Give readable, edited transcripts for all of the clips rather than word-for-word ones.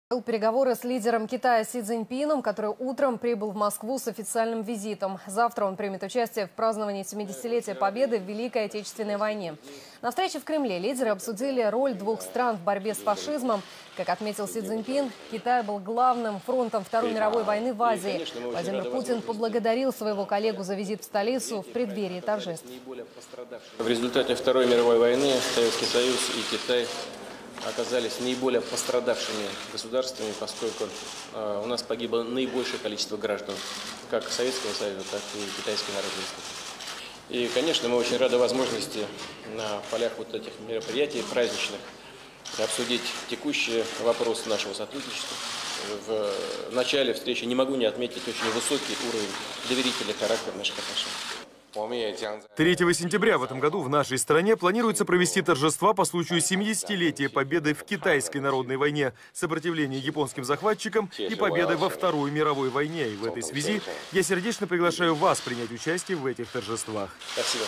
Переговоры с лидером Китая Си Цзиньпином, который утром прибыл в Москву с официальным визитом. Завтра он примет участие в праздновании 70-летия Победы в Великой Отечественной войне. На встрече в Кремле лидеры обсудили роль двух стран в борьбе с фашизмом. Как отметил Си Цзиньпин, Китай был главным фронтом Второй мировой войны в Азии. Владимир Путин поблагодарил своего коллегу за визит в столицу в преддверии торжеств. В результате Второй мировой войны Советский Союз и Китай оказались наиболее пострадавшими государствами, поскольку у нас погибло наибольшее количество граждан, как Советского Союза, так и Китайской Народной Республики. И, конечно, мы очень рады возможности на полях вот этих мероприятий праздничных обсудить текущие вопросы нашего сотрудничества. В начале встречи не могу не отметить очень высокий уровень доверительный характер наших отношений. 3 сентября в этом году в нашей стране планируется провести торжества по случаю 70-летия победы в Китайской народной войне, сопротивления японским захватчикам и победы во Второй мировой войне. И в этой связи я сердечно приглашаю вас принять участие в этих торжествах. Спасибо.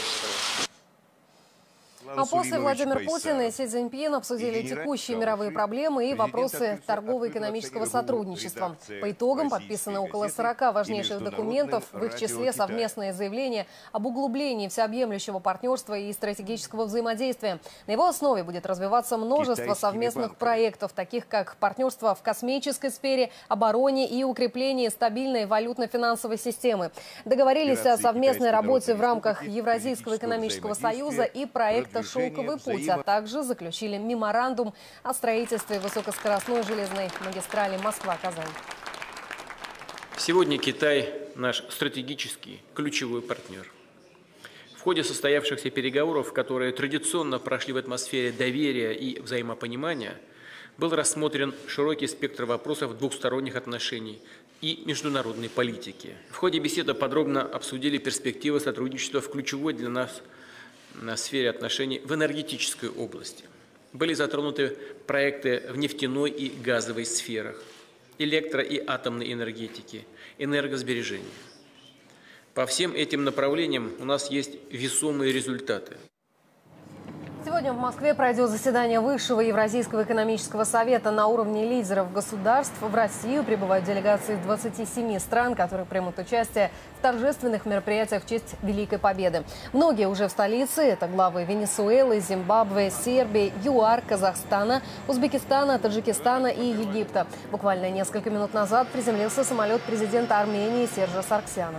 А после Владимир Путин и Си Цзиньпин обсудили текущие мировые проблемы и вопросы торгово-экономического сотрудничества. По итогам подписано около 40 важнейших документов, в их числе совместное заявление об углублении всеобъемлющего партнерства и стратегического взаимодействия. На его основе будет развиваться множество совместных проектов, таких как партнерство в космической сфере, обороне и укреплении стабильной валютно-финансовой системы. Договорились о совместной работе в рамках Евразийского экономического союза и проекта «Шелковый путь», а также заключили меморандум о строительстве высокоскоростной железной магистрали Москва-Казань. Сегодня Китай наш стратегический ключевой партнер. В ходе состоявшихся переговоров, которые традиционно прошли в атмосфере доверия и взаимопонимания, был рассмотрен широкий спектр вопросов двухсторонних отношений и международной политики. В ходе беседы подробно обсудили перспективы сотрудничества в ключевой для нас на сфере отношений в энергетической области. Были затронуты проекты в нефтяной и газовой сферах, электро- и атомной энергетики, энергосбережения. По всем этим направлениям у нас есть весомые результаты. Сегодня в Москве пройдет заседание Высшего Евразийского экономического совета на уровне лидеров государств. В Россию прибывают делегации из 27 стран, которые примут участие в торжественных мероприятиях в честь Великой Победы. Многие уже в столице. Это главы Венесуэлы, Зимбабве, Сербии, ЮАР, Казахстана, Узбекистана, Таджикистана и Египта. Буквально несколько минут назад приземлился самолет президента Армении Сержа Сарксяна.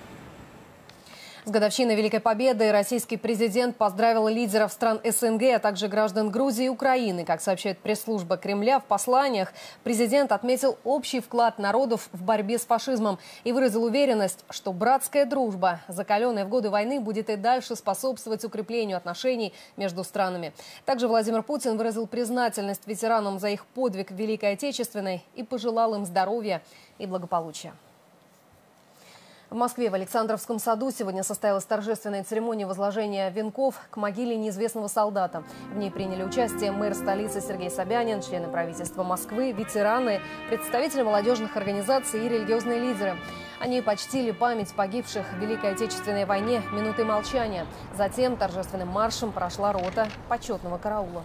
С годовщиной Великой Победы российский президент поздравил лидеров стран СНГ, а также граждан Грузии и Украины. Как сообщает пресс-служба Кремля, в посланиях президент отметил общий вклад народов в борьбе с фашизмом и выразил уверенность, что братская дружба, закаленная в годы войны, будет и дальше способствовать укреплению отношений между странами. Также Владимир Путин выразил признательность ветеранам за их подвиг в Великой Отечественной и пожелал им здоровья и благополучия. В Москве в Александровском саду сегодня состоялась торжественная церемония возложения венков к могиле неизвестного солдата. В ней приняли участие мэр столицы Сергей Собянин, члены правительства Москвы, ветераны, представители молодежных организаций и религиозные лидеры. Они почтили память погибших в Великой Отечественной войне минутой молчания. Затем торжественным маршем прошла рота почетного караула.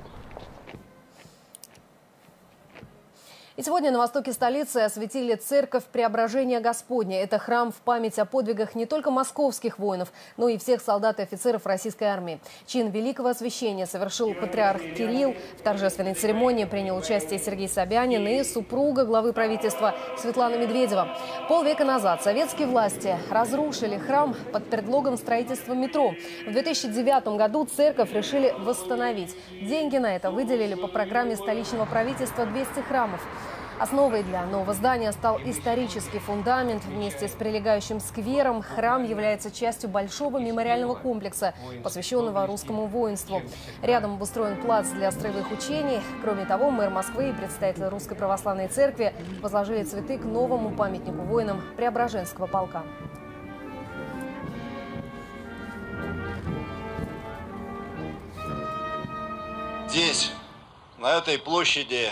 И сегодня на востоке столицы осветили церковь Преображения Господня. Это храм в память о подвигах не только московских воинов, но и всех солдат и офицеров российской армии. Чин великого освящения совершил патриарх Кирилл. В торжественной церемонии принял участие Сергей Собянин и супруга главы правительства Светлана Медведева. Полвека назад советские власти разрушили храм под предлогом строительства метро. В 2009 году церковь решили восстановить. Деньги на это выделили по программе столичного правительства 200 храмов. Основой для нового здания стал исторический фундамент. Вместе с прилегающим сквером храм является частью большого мемориального комплекса, посвященного русскому воинству. Рядом обустроен плац для строевых учений. Кроме того, мэр Москвы и представители Русской Православной Церкви возложили цветы к новому памятнику воинам Преображенского полка. Здесь, на этой площади,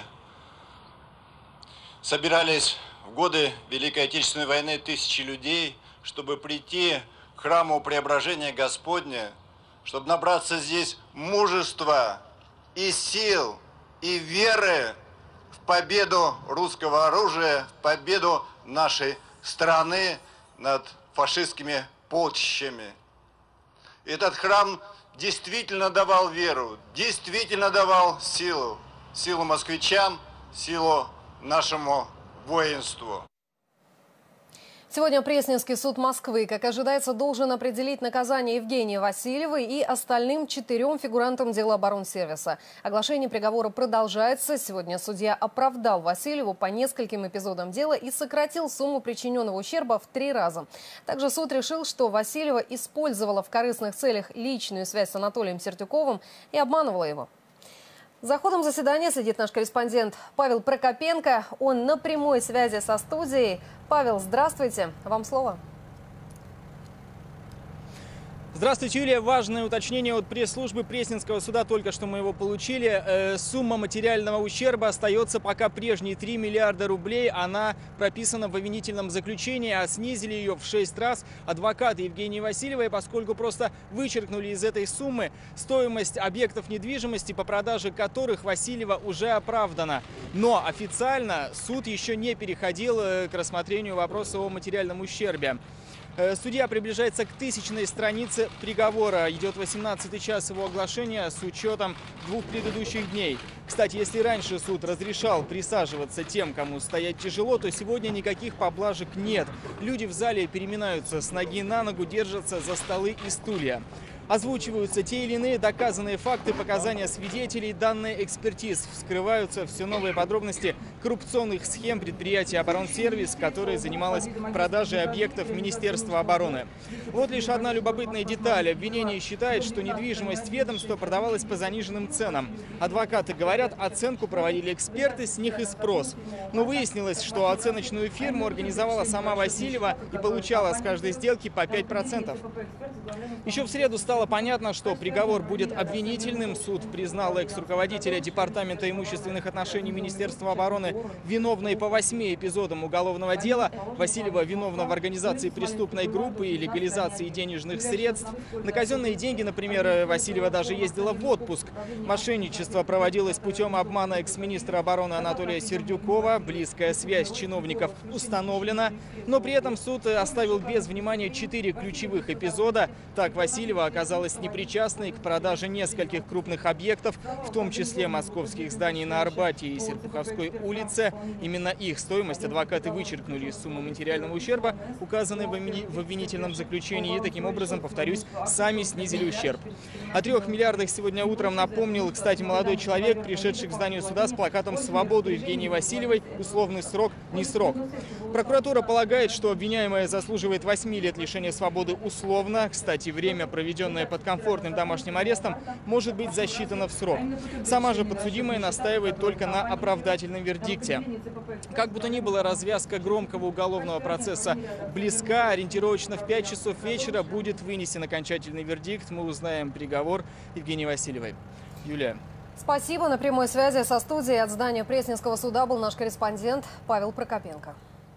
собирались в годы Великой Отечественной войны тысячи людей, чтобы прийти к храму Преображения Господня, чтобы набраться здесь мужества и сил, и веры в в победу русского оружия, в победу нашей страны над фашистскими полчищами. Этот храм действительно давал веру, действительно давал силу. Силу москвичам, силу нашему воинству. Сегодня Пресненский суд Москвы, как ожидается, должен определить наказание Евгении Васильевой и остальным 4 фигурантам дела оборонсервиса. Оглашение приговора продолжается. Сегодня судья оправдал Васильеву по нескольким эпизодам дела и сократил сумму причиненного ущерба в 3 раза. Также суд решил, что Васильева использовала в корыстных целях личную связь с Анатолием Сердюковым и обманывала его. За ходом заседания следит наш корреспондент Павел Прокопенко. Он на прямой связи со студией. Павел, здравствуйте. Вам слово. Здравствуйте, Юлия. Важное уточнение от пресс-службы Пресненского суда. Только что мы его получили. Сумма материального ущерба остается пока прежней – 3 миллиарда рублей. Она прописана в обвинительном заключении, а снизили ее в 6 раз адвокаты Евгении Васильевой, поскольку просто вычеркнули из этой суммы стоимость объектов недвижимости, по продаже которых Васильева уже оправдана. Но официально суд еще не переходил к рассмотрению вопроса о материальном ущербе. Судья приближается к 1000-й странице приговора. Идет 18-й час его оглашения с учетом 2 предыдущих дней. Кстати, если раньше суд разрешал присаживаться тем, кому стоять тяжело, то сегодня никаких поблажек нет. Люди в зале переминаются с ноги на ногу, держатся за столы и стулья. Озвучиваются те или иные доказанные факты, показания свидетелей, данные экспертиз. Вскрываются все новые подробности коррупционных схем предприятия «Оборонсервис», которое занималось продажей объектов Министерства обороны. Вот лишь одна любопытная деталь. Обвинение считает, что недвижимость ведомства продавалась по заниженным ценам. Адвокаты говорят, оценку проводили эксперты, с них и спрос. Но выяснилось, что оценочную фирму организовала сама Васильева и получала с каждой сделки по 5%. Еще в среду стало понятно, что приговор будет обвинительным. Суд признал экс-руководителя Департамента имущественных отношений Министерства обороны виновной по 8 эпизодам уголовного дела. Васильева виновна в организации преступной группы и легализации денежных средств. На казенные деньги, например, Васильева даже ездила в отпуск. Мошенничество проводилось путем обмана экс-министра обороны Анатолия Сердюкова. Близкая связь чиновников установлена. Но при этом суд оставил без внимания 4 ключевых эпизода. Так, Васильева оказалась непричастной к продаже нескольких крупных объектов, в том числе московских зданий на Арбате и Серпуховской улице. Именно их стоимость адвокаты вычеркнули из суммы материального ущерба, указанной в обвинительном заключении, и таким образом, повторюсь, сами снизили ущерб. О 3 миллиардах сегодня утром напомнил, кстати, молодой человек, пришедший к зданию суда с плакатом «Свободу Евгении Васильевой. Условный срок не срок». Прокуратура полагает, что обвиняемая заслуживает 8 лет лишения свободы условно. Кстати, время, проведенное под комфортным домашним арестом, может быть засчитано в срок. Сама же подсудимая настаивает только на оправдательном вердикте. Как бы то ни было, развязка громкого уголовного процесса близка. Ориентировочно в 5 часов вечера будет вынесен окончательный вердикт. Мы узнаем приговор Евгении Васильевой. Юлия. Спасибо. На прямой связи со студией от здания Пресненского суда был наш корреспондент Павел Прокопенко.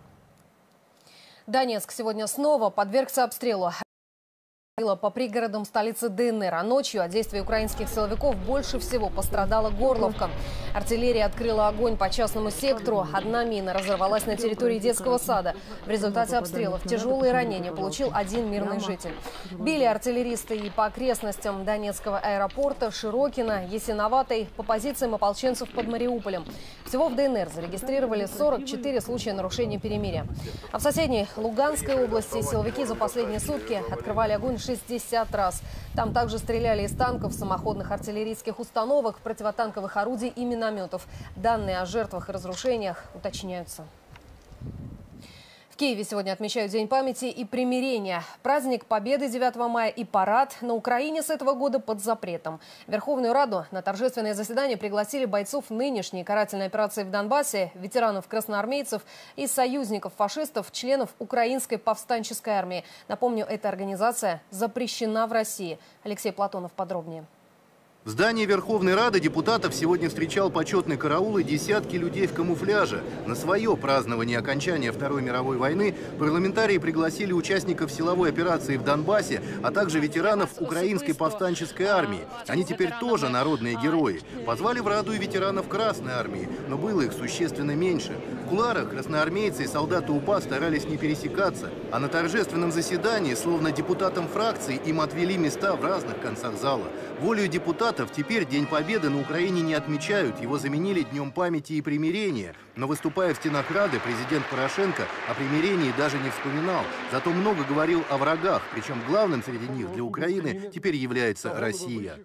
Донецк сегодня снова подвергся обстрелу. По пригородам столицы ДНР. А ночью от действий украинских силовиков больше всего пострадала Горловка. Артиллерия открыла огонь по частному сектору. Одна мина разорвалась на территории детского сада. В результате обстрелов тяжелые ранения получил один мирный житель. Били артиллеристы и по окрестностям Донецкого аэропорта, Широкино, Ясиноватой, по позициям ополченцев под Мариуполем. Всего в ДНР зарегистрировали 44 случая нарушения перемирия. А в соседней Луганской области силовики за последние сутки открывали огонь 60 раз. Там также стреляли из танков, самоходных артиллерийских установок, противотанковых орудий и минометов. Данные о жертвах и разрушениях уточняются. В Киеве сегодня отмечают День памяти и примирения. Праздник Победы 9 мая и парад на Украине с этого года под запретом. Верховную Раду на торжественное заседание пригласили бойцов нынешней карательной операции в Донбассе, ветеранов-красноармейцев и союзников фашистов, членов Украинской повстанческой армии. Напомню, эта организация запрещена в России. Алексей Платонов подробнее. В здании Верховной Рады депутатов сегодня встречал почетный караул и десятки людей в камуфляже. На свое празднование окончания Второй мировой войны парламентарии пригласили участников силовой операции в Донбассе, а также ветеранов Украинской повстанческой армии. Они теперь тоже народные герои. Позвали в Раду и ветеранов Красной армии, но было их существенно меньше. В кулуарах красноармейцы и солдаты УПА старались не пересекаться, а на торжественном заседании, словно депутатам фракций, им отвели места в разных концах зала. Волею депутатов теперь День Победы на Украине не отмечают, его заменили Днем памяти и примирения. Но выступая в стенах Рады, президент Порошенко о примирении даже не вспоминал. Зато много говорил о врагах, причем главным среди них для Украины теперь является Россия.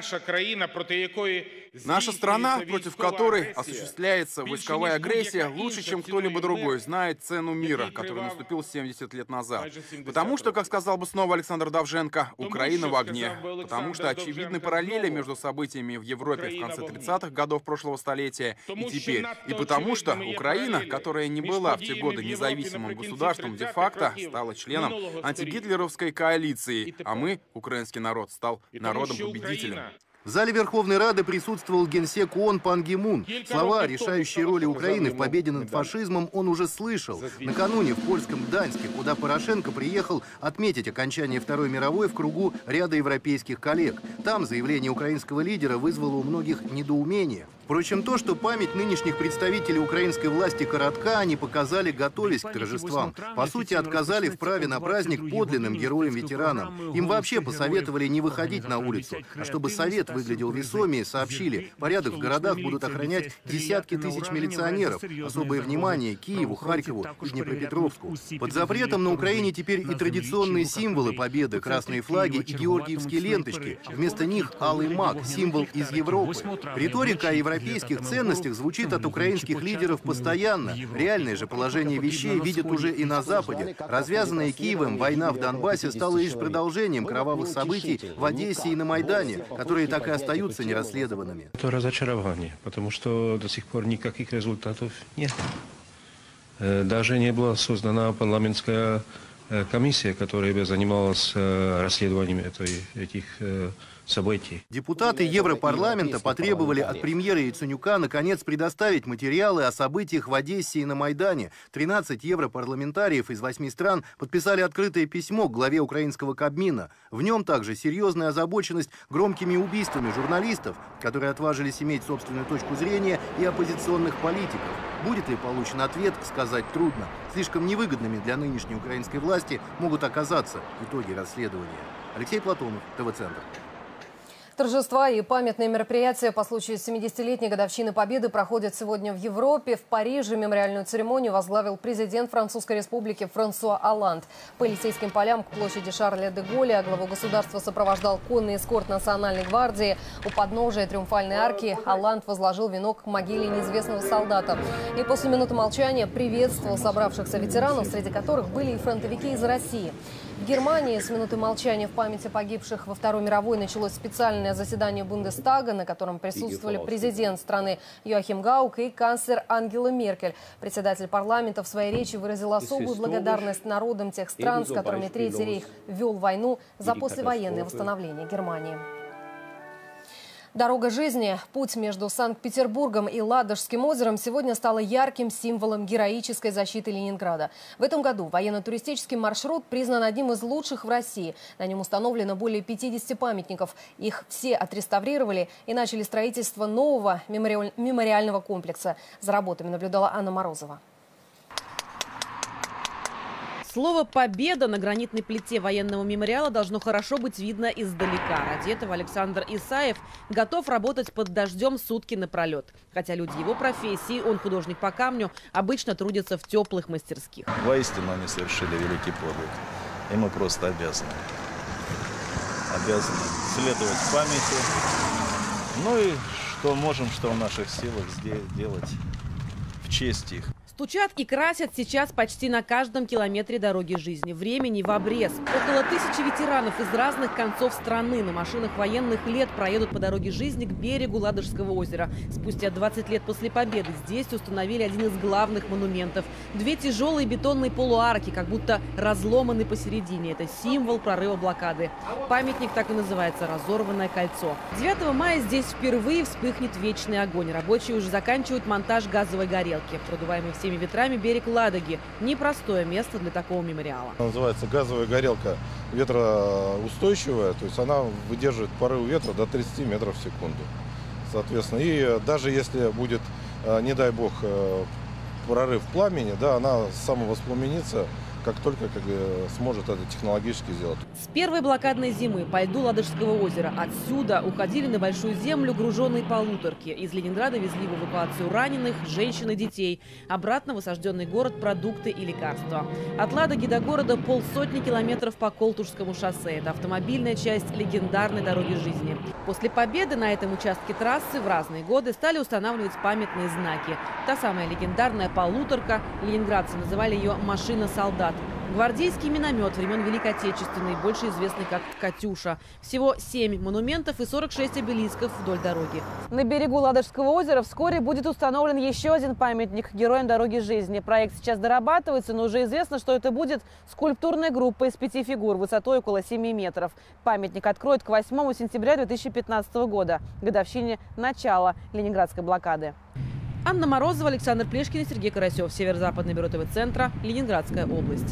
Наша страна, против которой осуществляется войсковая агрессия, лучше, чем кто-либо другой, знает цену мира, который наступил 70 лет назад. Потому что, как сказал бы снова Александр Давженко, Украина в огне. Потому что очевидны параллели между событиями в Европе в конце 30-х годов прошлого столетия и теперь. И потому что Украина, которая не была в те годы независимым государством, де-факто стала членом антигитлеровской коалиции, а мы, украинский народ, стал народом-победителем. В зале Верховной Рады присутствовал генсек ООН Пан Ги Мун. Слова о решающей роли Украины в победе над фашизмом он уже слышал. Накануне в польском Гданьске, куда Порошенко приехал отметить окончание Второй мировой в кругу ряда европейских коллег. Там заявление украинского лидера вызвало у многих недоумение. Впрочем, то, что память нынешних представителей украинской власти коротка, они показали, готовясь к торжествам. По сути, отказали в праве на праздник подлинным героям-ветеранам. Им вообще посоветовали не выходить на улицу. А чтобы совет выглядел весомее, сообщили, порядок в городах будут охранять десятки тысяч милиционеров. Особое внимание Киеву, Харькову и Днепропетровску. Под запретом на Украине теперь и традиционные символы победы, красные флаги и георгиевские ленточки. Вместо них алый маг, символ из Европы. Риторика о европейских ценностях звучит от украинских лидеров постоянно. Реальное же положение вещей видят уже и на Западе. Развязанная Киевом война в Донбассе стала лишь продолжением кровавых событий в Одессе и на Майдане, которые так и остаются нерасследованными. Это разочарование, потому что до сих пор никаких результатов нет. Даже не была создана парламентская комиссия, которая бы занималась расследованием этих событий. Депутаты Европарламента потребовали от премьера Яценюка наконец предоставить материалы о событиях в Одессе и на Майдане. 13 европарламентариев из 8 стран подписали открытое письмо к главе украинского Кабмина. В нем также серьезная озабоченность громкими убийствами журналистов, которые отважились иметь собственную точку зрения, и оппозиционных политиков. Будет ли получен ответ, сказать трудно. Слишком невыгодными для нынешней украинской власти могут оказаться итоги расследования. Алексей Платонов, ТВ-центр. Торжества и памятные мероприятия по случаю 70-летней годовщины Победы проходят сегодня в Европе. В Париже мемориальную церемонию возглавил президент Французской республики Франсуа Олланд. По Елисейским полям к площади Шарля де Голля главу государства сопровождал конный эскорт Национальной гвардии. У подножия Триумфальной арки Олланд возложил венок к могиле неизвестного солдата. И после минуты молчания приветствовал собравшихся ветеранов, среди которых были и фронтовики из России. В Германии с минуты молчания в памяти погибших во Второй мировой началось специальное заседание Бундестага, на котором присутствовали президент страны Йоахим Гаук и канцлер Ангела Меркель. Председатель парламента в своей речи выразил особую благодарность народам тех стран, с которыми Третий рейх вел войну за послевоенное восстановление Германии. Дорога жизни, путь между Санкт-Петербургом и Ладожским озером сегодня стала ярким символом героической защиты Ленинграда. В этом году военно-туристический маршрут признан одним из лучших в России. На нем установлено более 50 памятников. Их все отреставрировали и начали строительство нового мемориального комплекса. За работами наблюдала Анна Морозова. Слово «Победа» на гранитной плите военного мемориала должно хорошо быть видно издалека. Ради этого Александр Исаев готов работать под дождем сутки напролет. Хотя люди его профессии, он художник по камню, обычно трудятся в теплых мастерских. Воистину они совершили великий подвиг. И мы просто обязаны следовать памяти. Ну и что можем, что в наших силах делать в честь их. Стучат и красят сейчас почти на каждом километре дороги жизни. Времени в обрез. Около 1000 ветеранов из разных концов страны на машинах военных лет проедут по дороге жизни к берегу Ладожского озера. Спустя 20 лет после победы здесь установили один из главных монументов. 2 тяжелые бетонные полуарки, как будто разломаны посередине. Это символ прорыва блокады. Памятник так и называется «Разорванное кольцо». 9 мая здесь впервые вспыхнет вечный огонь. Рабочие уже заканчивают монтаж газовой горелки. Продуваемый всеми ветрами берег Ладоги. Непростое место для такого мемориала. Называется газовая горелка ветроустойчивая, то есть она выдерживает порыв ветра до 30 метров в секунду. Соответственно, и даже если будет, не дай бог, прорыв пламени, да, она самовоспламенится, как только сможет это технологически сделать. С первой блокадной зимы по льду Ладожского озера отсюда уходили на Большую землю груженные полуторки. Из Ленинграда везли в эвакуацию раненых, женщин и детей. Обратно в осажденный город продукты и лекарства. От Ладоги до города 50 километров по Колтушскому шоссе. Это автомобильная часть легендарной дороги жизни. После победы на этом участке трассы в разные годы стали устанавливать памятные знаки. Та самая легендарная полуторка, ленинградцы называли ее «машина-солдат». Гвардейский миномет времен Великой Отечественной, больше известный как «Катюша». Всего 7 монументов и 46 обелисков вдоль дороги. На берегу Ладожского озера вскоре будет установлен еще один памятник героям дороги жизни. Проект сейчас дорабатывается, но уже известно, что это будет скульптурная группа из 5 фигур высотой около 7 метров. Памятник откроют к 8 сентября 2015 года, годовщине начала Ленинградской блокады. Анна Морозова, Александр Плешкин и Сергей Карасев. Северо-западный бюро ТВ-центра, Ленинградская область.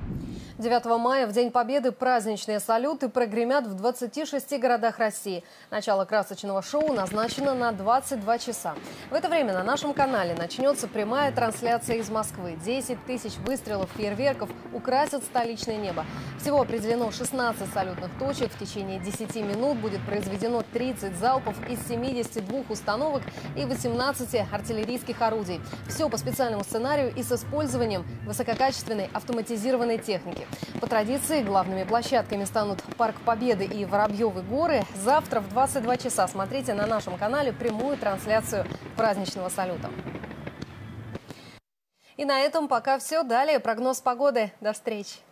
9 мая, в День Победы, праздничные салюты прогремят в 26 городах России. Начало красочного шоу назначено на 22 часа. В это время на нашем канале начнется прямая трансляция из Москвы. 10 тысяч выстрелов фейерверков украсят столичное небо. Всего определено 16 салютных точек. В течение 10 минут будет произведено 30 залпов из 72 установок и 18 артиллерийских орудий. Все по специальному сценарию и с использованием высококачественной автоматизированной техники. По традиции, главными площадками станут Парк Победы и Воробьевы горы. Завтра в 22 часа смотрите на нашем канале прямую трансляцию праздничного салюта. И на этом пока все. Далее прогноз погоды. До встречи.